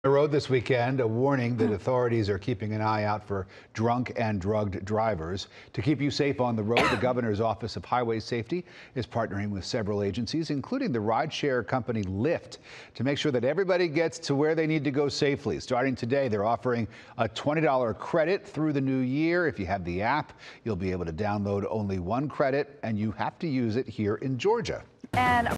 The road this weekend, a warning that authorities are keeping an eye out for drunk and drugged drivers. To keep you safe on the road, the Governor's Office of Highway Safety is partnering with several agencies, including the rideshare company Lyft, to make sure that everybody gets to where they need to go safely. Starting today, they're offering a $20 credit through the new year. If you have the app, you'll be able to download only one credit, and you have to use it here in Georgia. And